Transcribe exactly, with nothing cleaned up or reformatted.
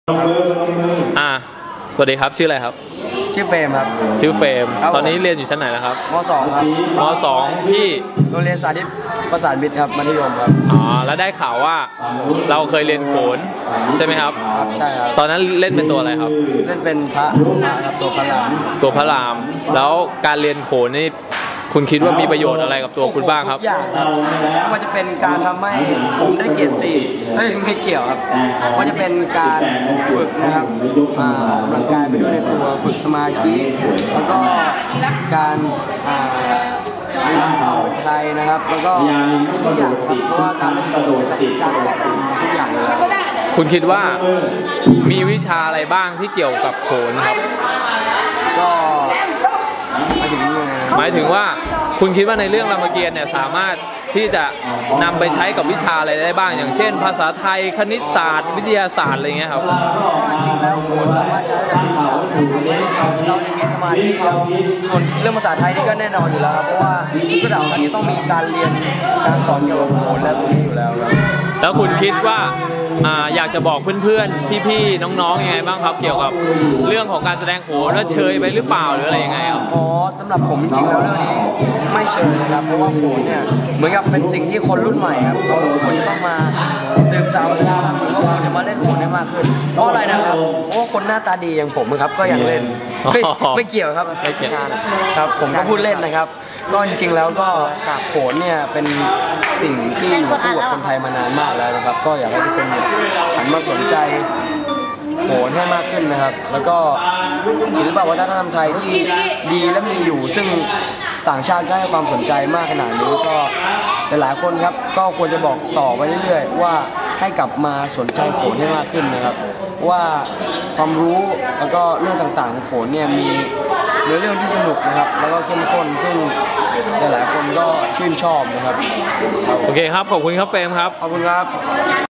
อ่าสวัสดีครับชื่ออะไรครับชื่อเฟรมครับชื่อเฟรมตอนนี้เรียนอยู่ชั้นไหนแล้วครับม.สอง ครับม.สองที่โรงเรียนสาธิตประสานมิตรครับมัธยมครับอ๋อแล้วได้ข่าวว่าเราเคยเรียนโขนใช่ไหมครับครับใช่ครับตอนนั้นเล่นเป็นตัวอะไรครับเล่นเป็นพระพระครับตัวพระรามตัวพระรามแล้วการเรียนโขนนี่คุณคิดว่ามีประโยชน์อะไรกับตัวคุณบ้างครับทุกอย่างครับไม่ว่าจะเป็นการทำให้ผมได้เกียรติสี่ไม่ไม่เกี่ยวครับว่าจะเป็นการฝึกนะครับออกกำลังกายไปด้วยในตัวฝึกสมาธิแล้วก็การอ่าเรียนความเป็นไทยนะครับแล้วก็ทุกอย่างครับเพราะว่าการเล่นโขนกับการทุกอย่างเลยคุณคิดว่ามีวิชาอะไรบ้างที่เกี่ยวกับโขนครับก็หมายถึงว่าคุณคิดว่าในเรื่องรามเกียรติ์เนี่ยสามารถที่จะนำไปใช้กับวิชาอะไรได้บ้างอย่างเช่นภาษาไทยคณิตศาสตร์วิทยาศาสตร์อะไรเงี้ยครับจริงแล้วโขนสามารถใช้กับวิชาเราจะมีสมาธิครับส่วนเรื่องภาษาไทยนี่ก็แน่นอนอยู่แล้วครับเพราะว่าทุกระดับอันนี้ต้องมีการเรียนการสอนเกี่ยวกับโขนและพวกนี้อยู่แล้วครับแล้วคุณคิดว่าอ่าอยากจะบอกเพื่อนๆพี่ๆน้องๆยังไงบ้างครับเกี่ยวกับเรื่องของการแสดงโขนว่าเชยไปหรือเปล่าหรืออะไรยังไงครับอ๋อสำหรับผมจริงๆแล้วเรื่องนี้ไม่เชยนะครับเพราะว่าโขนเนี่ยเหมือนกับเป็นสิ่งที่คนรุ่นใหม่ครับเขาควรจะต้องมาสืบสานหรือว่าควรจะมาเล่นโขนได้มากขึ้นเพราะอะไรนะครับเพราะว่าคนหน้าตาดีอย่างผมครับก็ยังเล่นไม่ไม่เกี่ยวครับไม่เกี่ยวครับผมก็พูดเล่นนะครับก็จริงๆแล้วก็โขนเนี่ยเป็นสิ่งที่อยู่คู่กับคนไทยมานานมากแล้วนะครับก็อยากให้ทุกคนหันมาสนใจโขนให้มากขึ้นนะครับแล้วก็ศิลปวัฒนธรรมไทยที่ดีและมีอยู่ซึ่งต่างชาติก็ให้ความสนใจมากขนาดนี้ก็หลายๆคนครับก็ควรจะบอกต่อไปเรื่อยๆว่าให้กลับมาสนใจโขนให้มากขึ้นนะครับว่าความรู้แล้วก็เรื่องต่างๆของโขนเนี่ยมีเนื้อเรื่องที่สนุกนะครับแล้วก็เข้มข้นซึ่งหลายๆคนก็ชื่นชอบนะครับโอเคครับขอบคุณครับเฟรมครับขอบคุณครับ